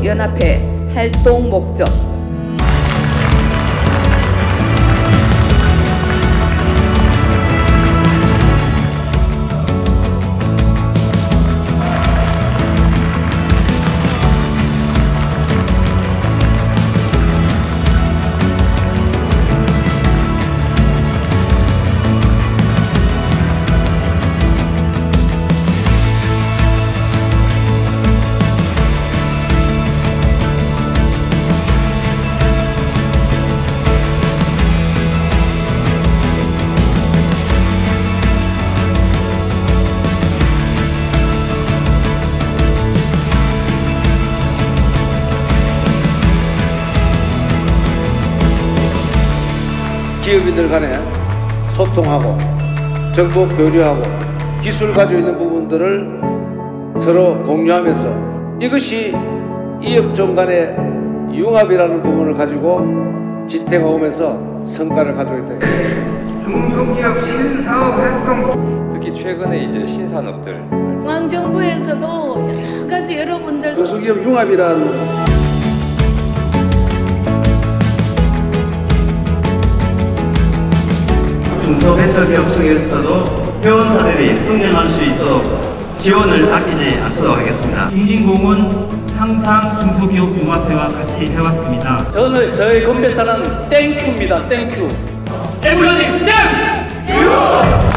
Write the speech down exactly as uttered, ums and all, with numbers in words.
중소기업연합회 활동 목적. 기업인들 간에 소통하고 정보 교류하고 기술 가지고 있는 부분들을 서로 공유하면서 이것이 이업종 간의 융합이라는 부분을 가지고 지태가 오면서 성과를 가져오겠다. 중소기업 신사업 활동, 특히 최근에 이제 신산업들 중앙정부에서도 여러 가지 여러분들 중소기업 융합이라는 중소벤처기업청에서도 회원사들이 성장할 수 있도록 지원을 아끼지 않도록 하겠습니다. 중진공은 항상 중소기업 융합회와 같이 해왔습니다. 저는 저희 건배사는 땡큐입니다. 땡큐. 에브리바디 땡큐!